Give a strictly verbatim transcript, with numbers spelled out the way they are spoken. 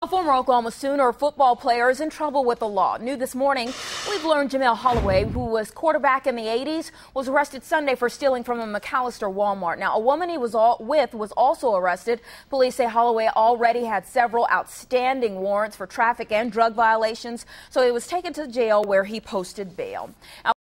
A former Oklahoma Sooner football player is in trouble with the law. New this morning, we've learned Jamel Holloway, who was quarterback in the eighties, was arrested Sunday for stealing from a McAlester Walmart. Now, a woman he was all with was also arrested. Police say Holloway already had several outstanding warrants for traffic and drug violations, so he was taken to jail where he posted bail. Now,